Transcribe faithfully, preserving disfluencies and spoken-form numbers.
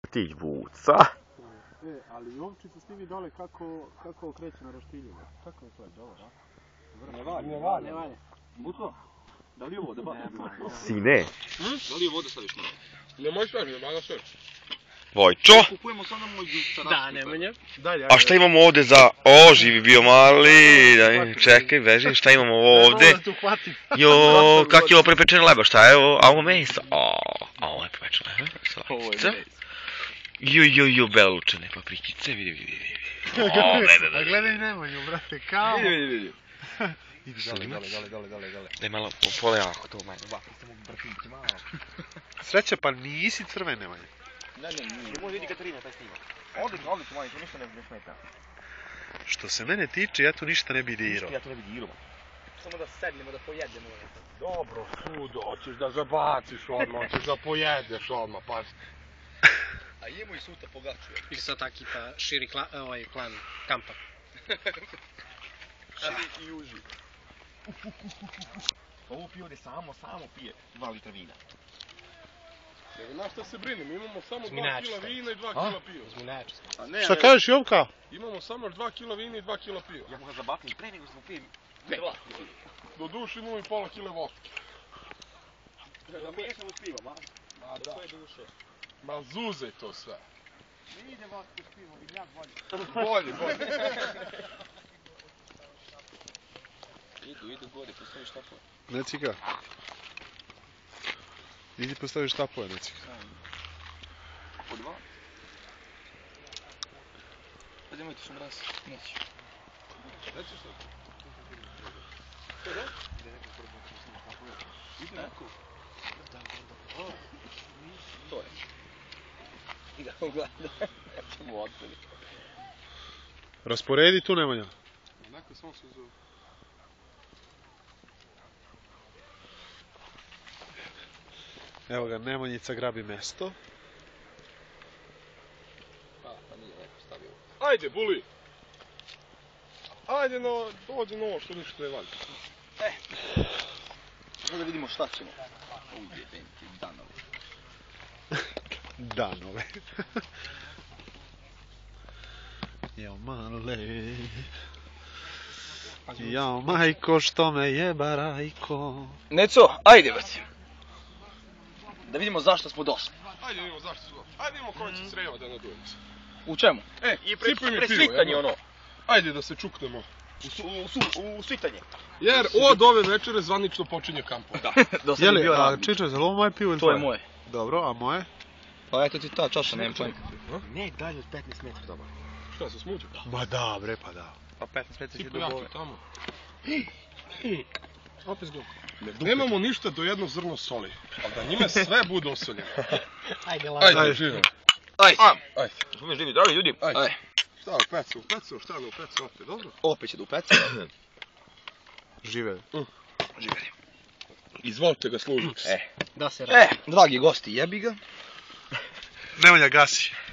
Ti vuca. E, ali ovčica s njimi dole kako, kako okreće na roštilju. Kako je to, je dobro, a? Ne valja, ne valja. Ne valja. Butlo, da li je ovo da ba? Sine. Da li je ovo da staviš malo? Ne možeš sve, ne malo sve. Vojčo. Kupujemo samo moj čarački. Da, Nemanja. A šta imamo ovde za... O, živi bio mali. Daj, čekaj, beži, šta imamo ovde? Jo, kak je ovo prepečeno leba, šta je ovo? A ovo meso? O, a ovo je prepečeno leba. Slavica. Jo, jo, jo, belučene paprikice, vidi, vidi, vidi. O, gledaj, A gledaj Nemanju, brate, kao. Vidi, vidi, vidi. Idi dole, dole, dole, dole, dole, dole. Daj malo, polejako to manje. Sreća, pa nisi crven Nemanja. Ne, ne, nije. Ne može vidi Katarina, taj snima. Odlično, odlično, manje, to ništa ne smeta. Što se mene tiče, ja tu ništa ne bi dirao. Ja to ne bi dirao. Samo da sednemo, da pojedemo. Dobro, sudo, hoćeš da zabaciš odmah, hoćeš da pojedeš odmah, pa... A jemo i sutra pogačuje. Ili sad taki pa širi klan, ovaj klan kampa. Širi i uži. Ovo pije ovdje samo, samo pije dva litra vina. Na šta se brinem, imamo samo dva kila vina i dva kila piva. Zminač. Šta kažeš, Jovka? Imamo samo još dva kila vina i dva kila piva. Ja mu ga zabacim pre nego smo pijem. Do duše imamo i pola kile vodke. Da miješamo s pivom, a? Ma da. Koje duše? Ma zuzaj to sve. Ne ide vodku s pivom, ide ja bolje. Bolje, bolje. Idu, idu gore, postoji štapove. Ne ciga. Idi postaviš štapove, ne ciga. Po dva? Ajde, mojte što mraz. Neći. Nećeš sad? Što da? Ide neko? To je. I da on gleda. Ja ćemo otpili. Rasporedi tu Nemanja. Neko samo se zove. Evo ga, Nemanjica grabi mesto. Pa, pa nije neko stavio. Ajde, buli! Ajde, no, dođe na ovo što ništa ne valja. E! Sada da vidimo šta ćemo. Ujde, benti, danove. Danove. Jao male. Jao majko što me jeba rajko. Neco, ajde brate. Da vidimo zašto smo došli. Ajde vidimo zašto su došli. Ajde vidimo koja će sreva da nadujemo se. U čemu? E, I sipuj mi pivo, presvitanje jedno. ono. Ajde da se čuknemo. U, su, u, su, u svitanje. Jer od ove večere zvanično počinje kampo. Da, do sad je Jeli, bio a radnik. Čičo, je li ovo moje pivo ili To tvoje? je moje. Dobro, a moje? Pa eto ti ta čaša, nemam čovjeka. Ne, dalje od petnaest metra dobro. Šta se smuđa? Ma da, bre, pa da. Pa petnaest metra će Sipu do jaki bole. tamo. Opet zbog. Nemamo ništa do jedno zrno soli. Ali da njime sve bude osoljeno. Ajde, Ajde, lazi. živim. Ajde. Ajde. Smo živi, dragi ljudi. Ajde. Ajde. Šta u pecu, u pecu, šta ne u pecu, opet, dobro? Opet će da upeca. Žive. Živeli. Izvolite ga služiti. E. Da se radi. E, dragi gosti, jebi ga. Nemanja, gasi.